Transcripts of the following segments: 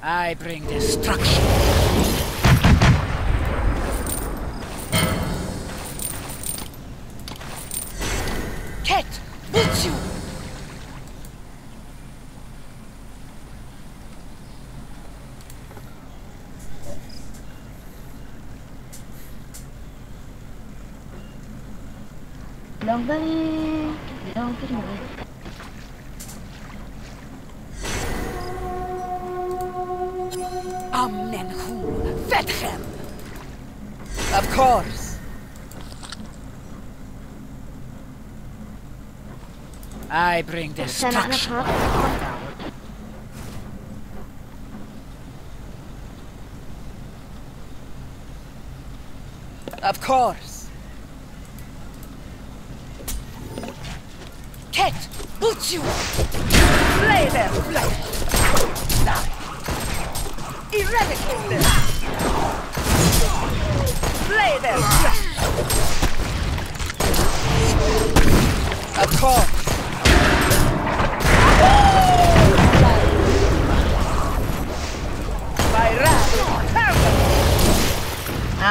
I bring destruction. Ket, Butsu! Don't worry. Don't worry. Ammenhu, Vetchem! Of course. I bring ชนะนะค destruction. รับ Of course. Ket, Butsu! Slay their flesh! Die! Eradicate them! Slay their flesh! Of course. My wrath is terrible! เอา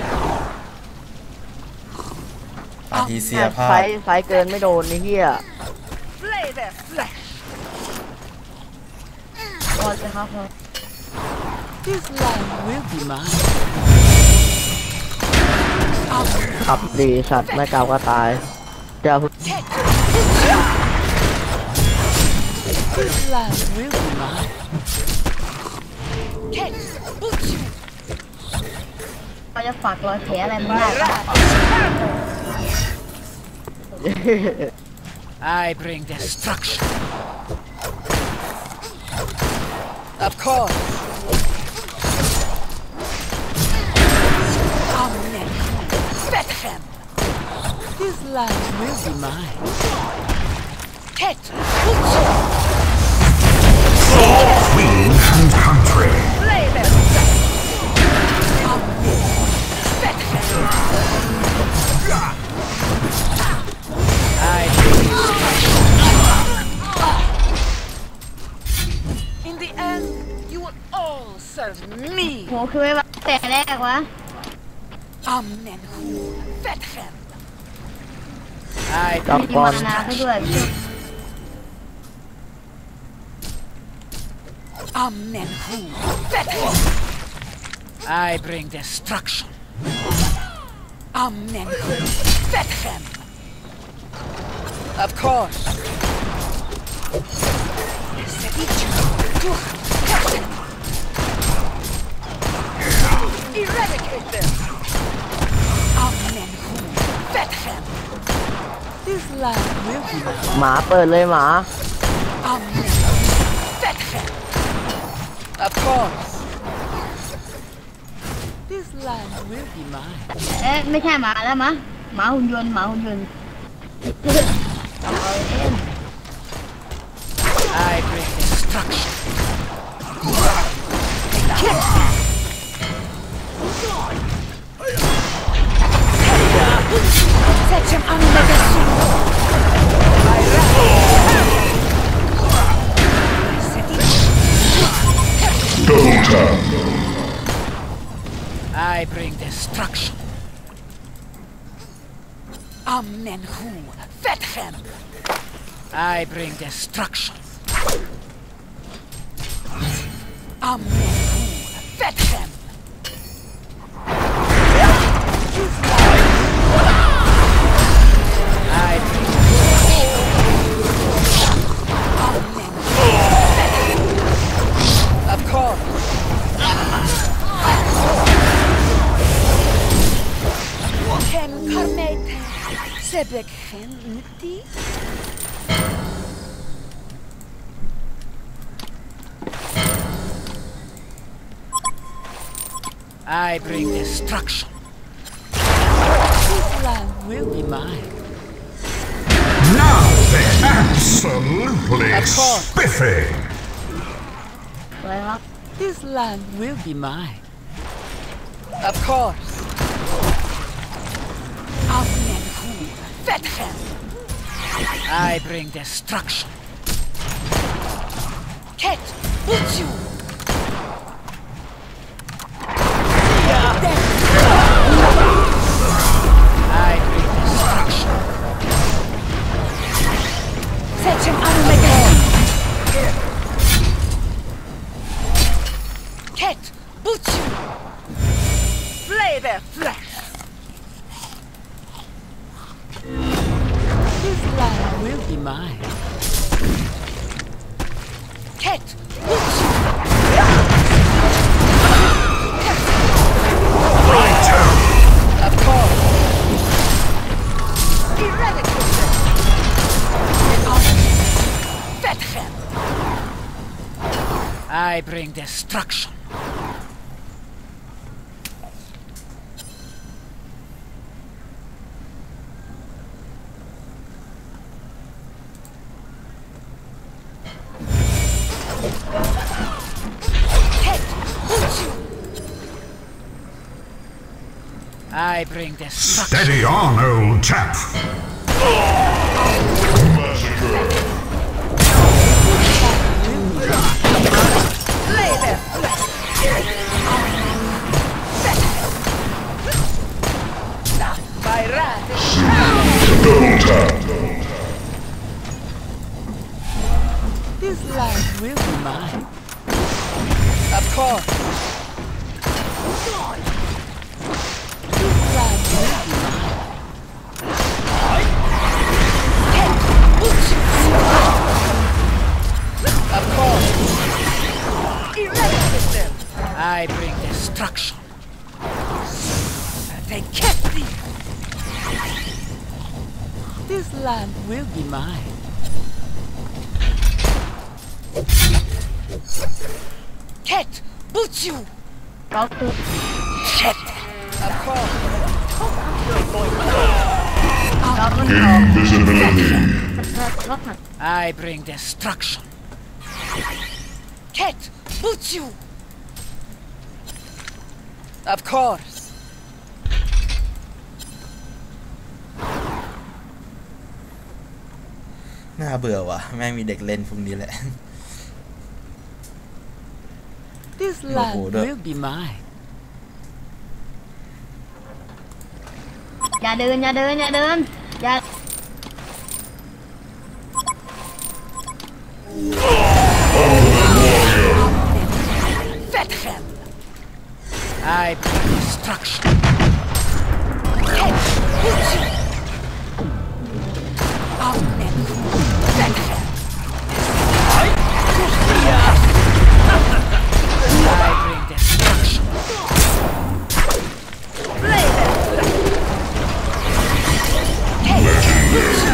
อาทีเสียพลาไฟดไฟเกินไม่โดนไอ้เหี้ย Slay their flesh! พอจะครับ This land will be mine. ขับดีสัตว์ไม่กล่าวก็ตายเดี๋ยว Ket, This land will be mine. Ket, Butsu! เขาจะฝากรอยแผลอะไรไม่ได้ My wrath is terrible! I bring destruction. Of course. Amen. Vetchem. This land will be mine. Ket, Butsu! Queen and country. Slay them! Amen. Vetchem. I bring destruction. In the end, you will all serve me. โหคือไม่ว่าแต่แรกวะ Amen. Vetchem. I จับ bring ก่อน destruction. นะให้ด้วย Amen. Vetchem. I bring destruction. Amen. Vetchem. Of course. Eradicate them. Amen. Vetchem. This land will be mine. หมาเปิดเลยหมา Amen. Vetchem. Of course. This land will be mine. เอ๊ะไม่ใช่หมาแล้วมะหมาหุ่นยนต์หมาหุ่นยนต์เอาเล่น I bring destruction. Set him on the I bring destruction. Amen. Vetchem. I bring destruction. Amen. Vetchem. I bring Amen. Of course. Ken Karmet Sebek Ken Uti. I bring destruction. This land will be mine. Now they're absolutely Of course. spiffy. อะไรครับ This land will be mine. Of course. Amen. Vetchem. I bring destruction. Ket, Butsu. Set him Omega. Ket, Butsu. Flay their flesh. This land will be mine. Ket, Butsu. Of course. Eradicate them. Vetchem. I bring destruction. I bring destruction. Steady on, old chap. Lay there. By wrath. Double tap. This land will be mine. Of course. This land will be mine. Of course. Eradicate them. I bring destruction. They kept thee. This land will be mine. Ket, Butsu. เราคือ Ket. Of course. เราคือ Invisibility. รถถัง I bring destruction. Ket, Butsu. Of course. น่าเบื่อว่ะแม่งมีเด็กเล่นพวกนี้แหละ This land will be mine. อย่าเดินอย่าเดินอย่าเดินอย่า Vetchem. I bring destruction. Ket, Butsu. Amen. Vetchem. I bring destruction. Play them. Ket, Butsu.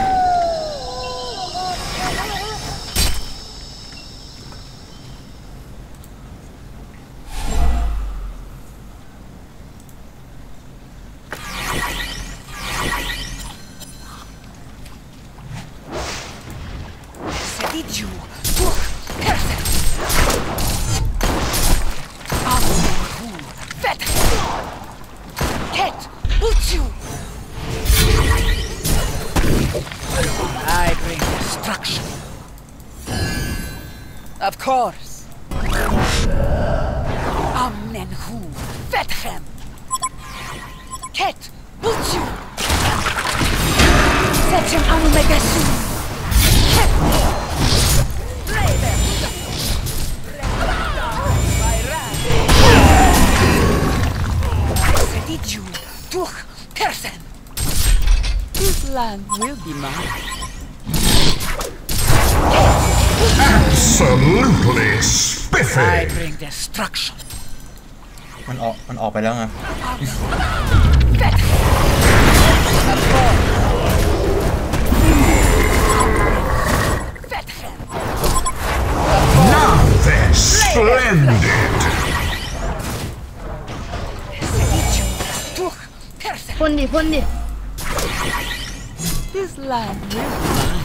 Sediciu, duch, perfect. Amen, Vetchem. Ket, Butsu. I bring destruction. Of course. Amen, Vetchem. Ket, Butsu. Set him Omega soon. Play them. Sediciu, duch, person. This land will be mine. Absolutely I spiffy. bring destruction. มันออกไปแล้วไง Vetchem. Of course. Vetchem. Now they're splendid. Sediciu, duch, person. พ่นดิพ่นดิ This land will be mine.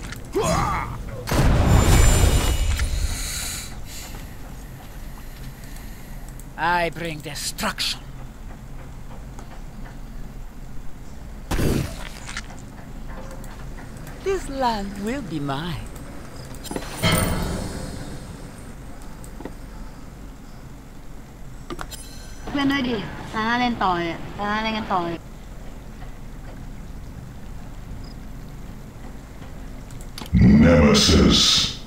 I bring destruction. This land will be mine. เพื่อนด้วยดิตาหน้าเล่นต่อเลยตาหน้าเล่นกันต่อเลย Double Nemesis.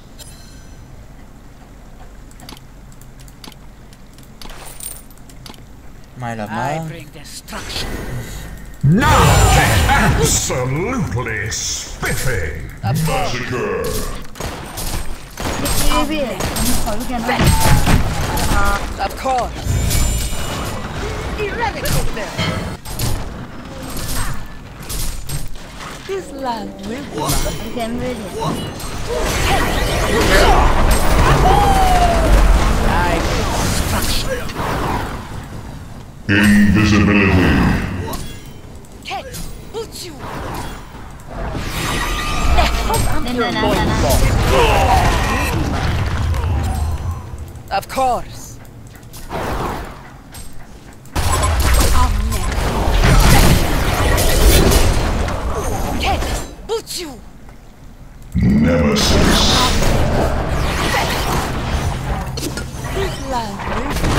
ไม่หรอกมั้ง I bring destruction. Now absolutely spiffy. Massacre. พี่ขอลูกแกนด้วย Of course. Eradicate them. This land will be mine. ลูกแกนด้วยดิ I bring destruction. Invisibility. Ket, Butchu. เล่นเลยนะ Of course. Ket, Butchu. Nemesis. This land will be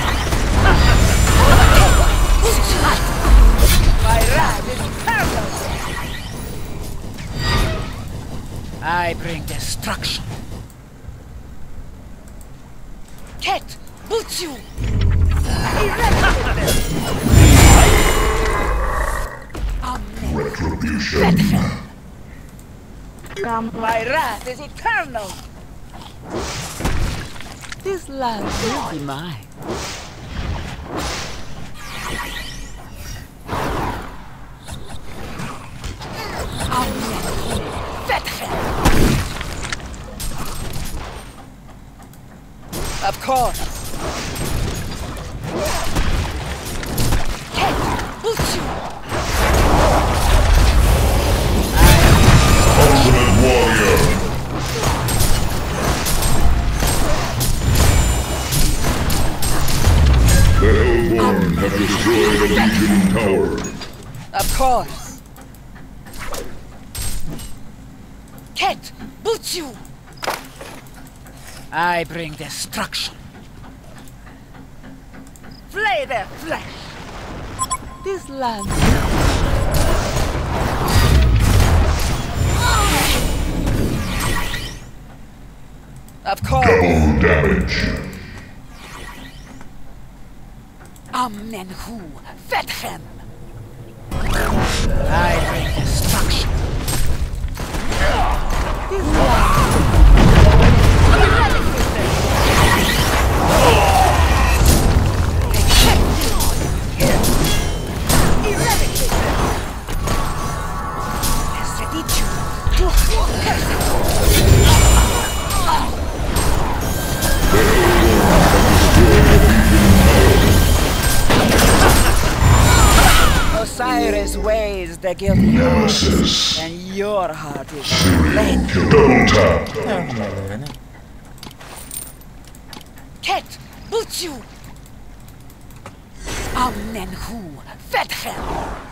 my wrath is eternal. I bring destruction. Ket, Butchu. Retribution. กรรม My wrath is eternal. This land will be mine. Of course. Ket, Butchu. Ultimate warrior. The Hellborn have destroyed a Legion tower. Of course. Ket, Butchu. I bring destruction. Flay their flesh. This land. Of course. Double damage. Ammenhu Fetchem. I bring destruction. This land. Osiris weighs the guilty heart, Nemesis. and your heart is Serial kill. Double tap. ทำไมเลยเนี่ย Ket, Butchu. Ammenhu Fetchem.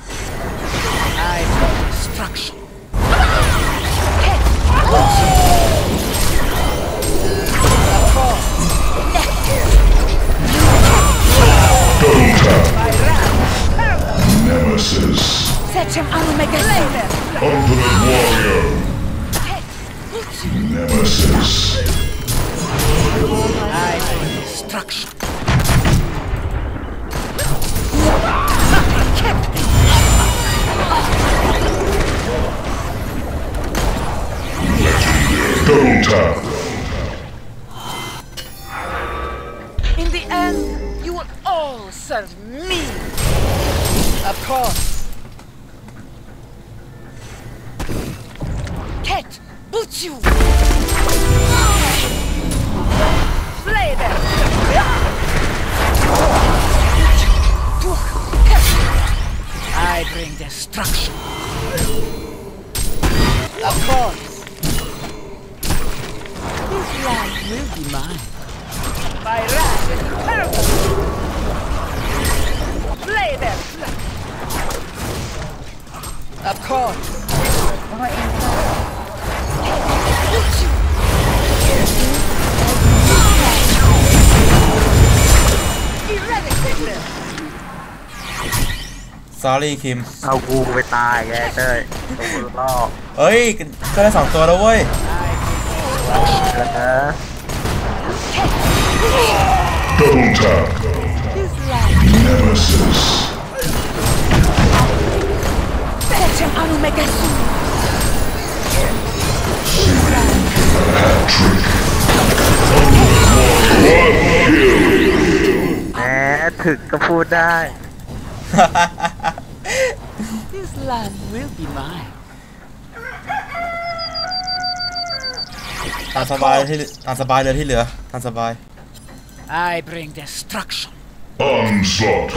I bring destruction. Ket, Butchu. Of course. Double tap. My wrath. Nemesis. Set him on Megalander. Ultimate warrior. Ket, Butchu. Nemesis. I bring destruction. Double tap. In the end, you will all serve me. Of course. Ket, Butchu. Slay them. I bring destruction. Of course. This land will be mine. My wrath is terrible. Slay them. Of course. แล้วก็เองก็ Butchu. Eradicate them. sorry คิมเอากูไปตายแกเต้ยตัวล่อเอ้ยก็ได้2ตัวแล้วเว้ย I Double tap. This land Nemesis. Fetchem Anumegasu. Hat trick. แหมถึกก็พูดได้ This land will be mine. ตามสบายเลยที่เหลือตามสบาย I bring destruction. Onslaught.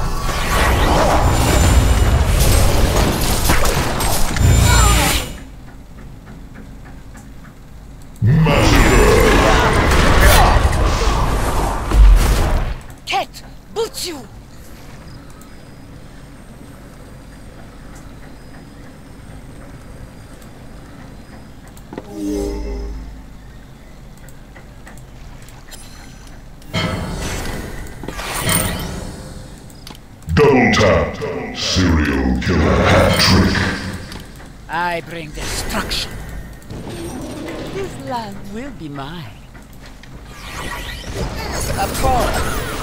Ket, Butsu. Double tap. Serial killer hat trick. I bring destruction. This land will be mine. Of course.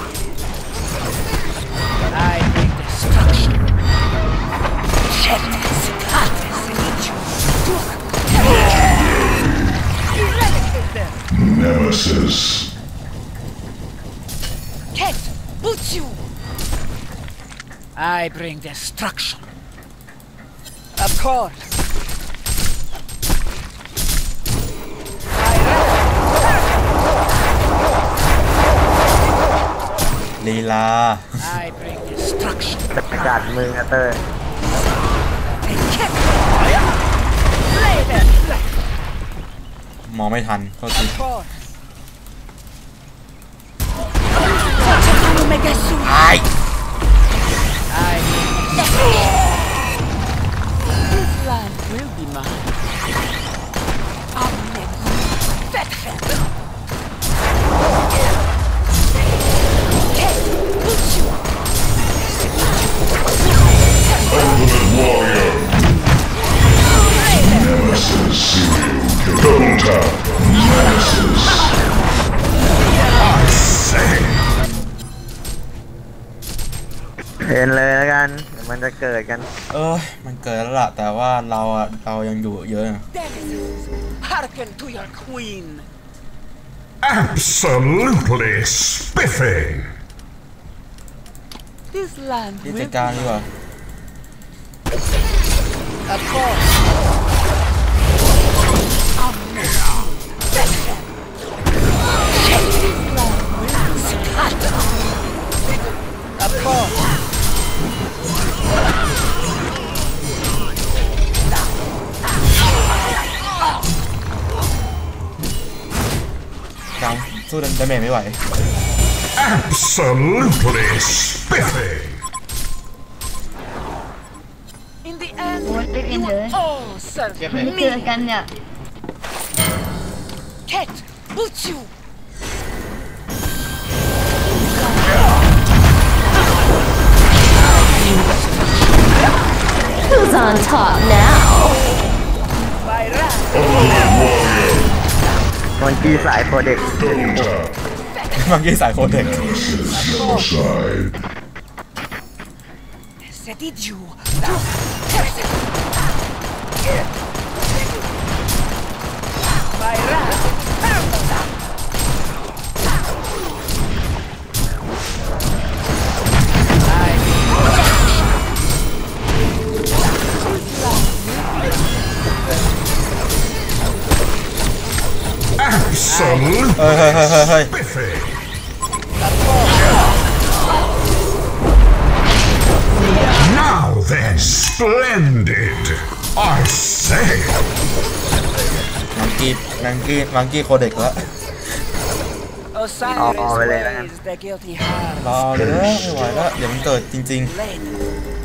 I bring destruction. Sheltes, Hates, Nichu, Tuk, Eradicate them. Nemesis. Ket, Butsu. I bring destruction. Of course. ลีลา I bring destruction. ประกาศมือนะเตอร์ Ket, lay them flat. มองไม่ทันโทษที Of course. Megasu. ไอ้ I This land will be mine. Amen. Fetchem. Ket, Butsu. Ultimate warrior. Nemesis. Serial killer. Double tap. Nemesis. I say. เห็นเลยแล้วกันเดี๋ยวมันจะเกิดกันมันเกิดแล้วล่ะแต่ว่าเรายังอยู่เยอะนะ Denizens, hearken to your queen. Absolutely spiffing. This land ที่ will จัด be การดีกว่า Of course. Amen. Fetchem. This land will be scattered. Of course. กลางสู้ดาเมจไม่ไหว Absolutely spiffing. In the end, What did you you will do? all serve ไม่เจอ me. กันเนี่ย Ket, Butsu. Who's on top now? Bayrak. Ultimate warrior. มันกี้สายโปรเด็ก Double tap. เมื่อกี้สายโคเด็ก Nemesis. Your side. Sedidiu. Tuk, Tersen. Bayrak. Permata. Absolutely เฮ้ย spiffing. Now then, splendid. I say. มังกี้โคเด็กแล้ว Osiris Oh, really? weighs the guilty heart. รอเลยนะไม่ไหวแล้วเดี๋ยวมันเกิดจริง Lay them.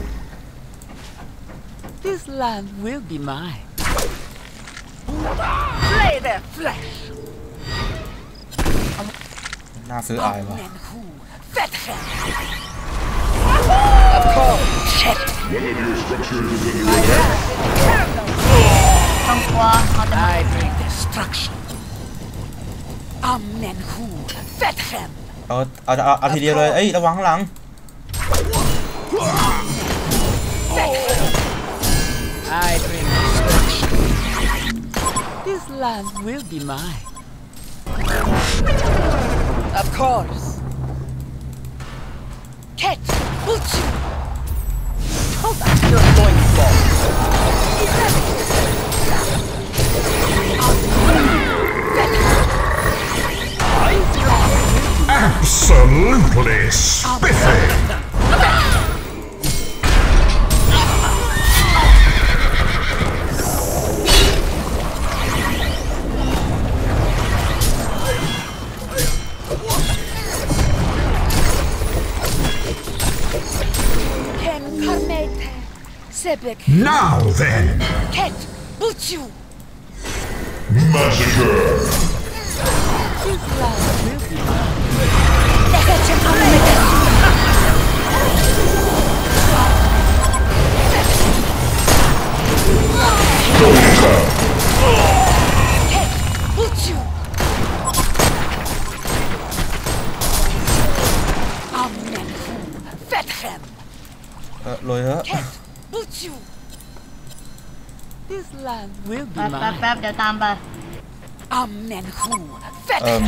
This land will be mine. Lay their flesh. ๆน่าซื้ออายว่ะ Men who Fetchem. Of course. Shet. One of your structures is under attack. ต้องกลัวเขาจะ I bring destruction. Amen who Vethem. เอาทีเดียวเลยเอ้ยระวังข้างหลัง I bring destruction. This land will be mine. Of course. Ket, Butchu. Hold up your loincloth. Absolutely spiffy! Ken Karmete, Sebek, Now then, Ket, Butchu. massacre! This land will be mine. Ket, Butchu. Amen who Vethem. โรยเถอะ Ket, Butchu. This land will be แป๊บ mine. เดี๋ยวตามไป Amen who Vethem.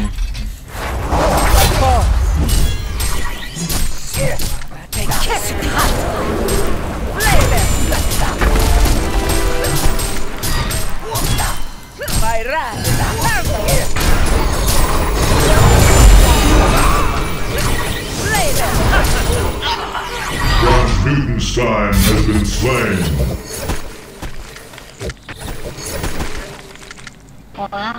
They kiss me. Lay them. My wrath is here. Lay them. Rasputinstein has been slain. พอละ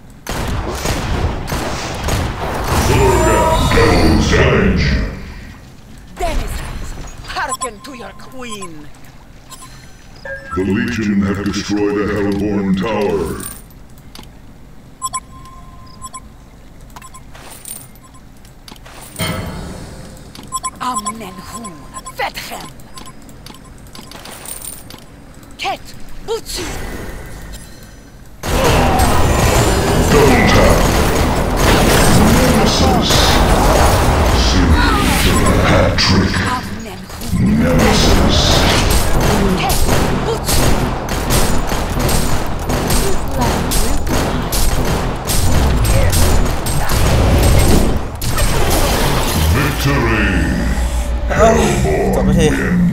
Durga, challenge. Denizens, hearken to your queen. The Legion have destroyed a Hellborn tower. Amen who Vethem. Ket, Butchu. Hat-trick. Amen who Nemesis. Ket, Butchu. This land will be mine. Victory. จบไปที